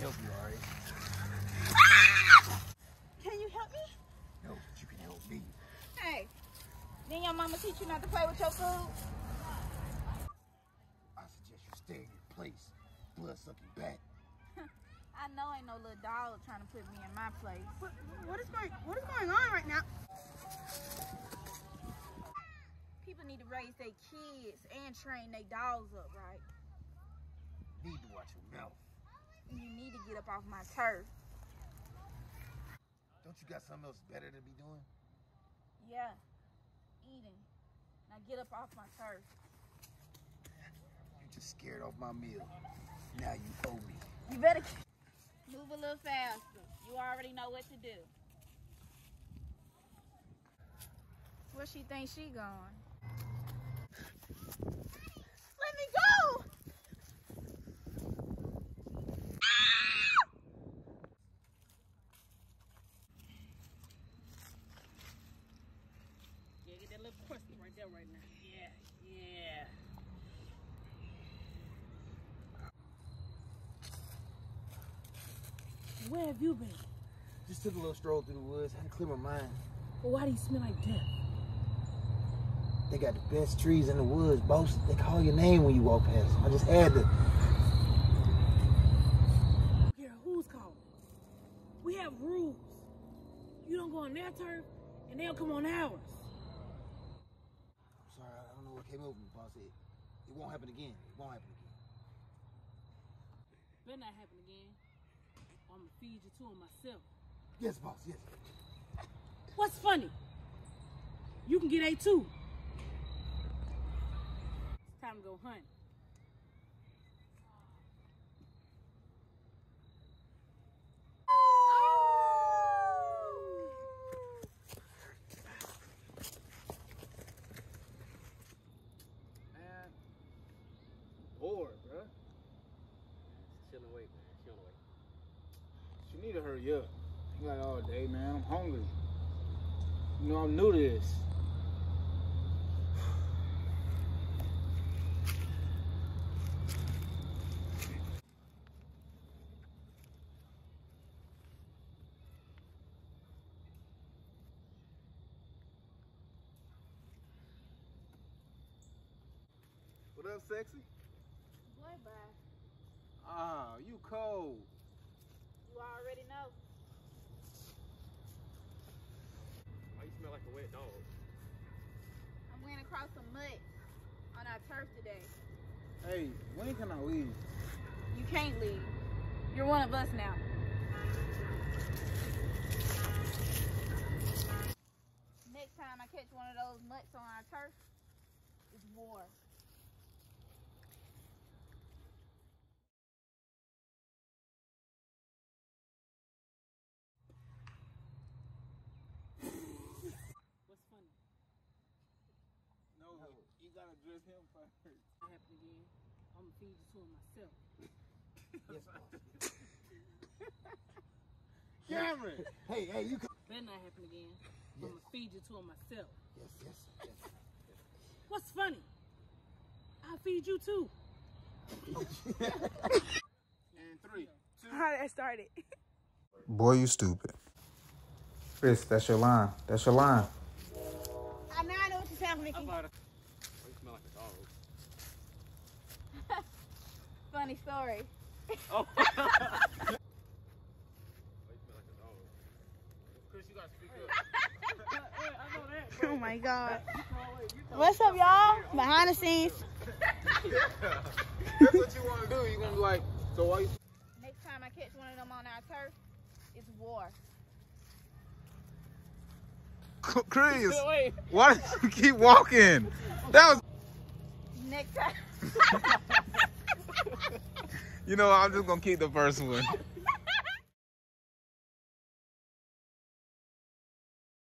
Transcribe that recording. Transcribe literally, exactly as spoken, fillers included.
help you, all right? Can you help me? No, but you can help me. Hey, didn't your mama teach you not to play with your food? I suggest you stay in your place. Blood sucking back. I know ain't no little dog trying to put me in my place. What, what is going What is going on right now? People need to raise their kids and train their dogs up, right? You need to watch your mouth. And you need to get up off my turf. Don't you got something else better to be doing? Yeah, eating. Now get up off my turf. You just scared off my meal. Now you owe me. You better move a little faster. You already know what to do. Where she thinks she going? Let me go! Yeah, get that little crusty right there right now. Yeah, yeah. Where have you been? Just took a little stroll through the woods. Had to clear my mind. Well, why do you smell like death? They got the best trees in the woods, boss. They call your name when you walk past them. I just had to. Yeah, who's calling? We have rules. You don't go on their turf, and they'll come on ours. I'm sorry, I don't know what came over me, boss. It, it won't happen again. It won't happen again. Better not happen again. I'm gonna feed you to them myself. Yes, boss, yes. What's funny? You can get A two. It's time to go hunt. Man, bored, bruh. Chilling away, man. Chilling away. You need to hurry up. You got all day, man. I'm hungry. You know I'm new to this. What up, sexy? Boy, bye. Ah, you cold. You already know. Why you smell like a wet dog? I went across some mud on our turf today. Hey, when can I leave? You can't leave. You're one of us now. Next time I catch one of those mutts on our turf, it's war. What's funny? No, you gotta dress him first. That happen again. I'm gonna feed you to them myself. Yes, boss. Cameron! Hey, hey, you come. Better not happen again. Yes. I'm gonna feed you to them myself. Yes, yes, yes. What's funny? I'll feed you too. And three, two. How did I start it? Boy, you stupid. Chris, that's your line. That's your line. I now I know what you're saying, Mickey. Why you smell like a dog? Funny story. Oh. Why you smell like a dog? Chris, you gotta speak up. Oh my God. What's up, y'all? Behind the scenes. That's what you wanna do. You're gonna be like, so why you... Next time I catch one of them on our turf, it's war. Chris, why did you keep walking? That was, Next time. you know, I'm just gonna keep the first one.